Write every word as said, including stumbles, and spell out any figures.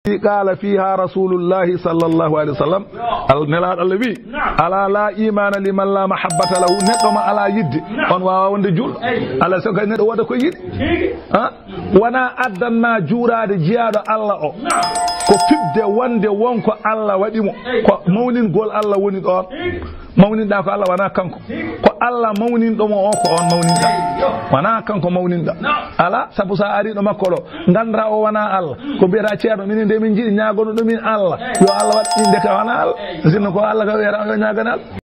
قال فيها رسول الله صلى الله عليه وسلم النلا النبي على لا ايمان لمن لا محبه له ندو ما على يد on wawa wonde jul ala so kay neddo wada ko yidi ha wana addanna juuraade jiyaado Allah o ko fibde wonde wonko Allah wadimo ko mawnin gol Allah woni don mawnin da ko Allah wana kanko ko Allah mawnin do mo o ko on mawnin da wana kanko mawnin da ala sabu sa ari do makko do ngandra o wana Allah ko biira ceedo min de min jidi nyaagono do min Allah yo Allah wat inde ka wana Allah sinno ko Allah ka wera yo nyaaganal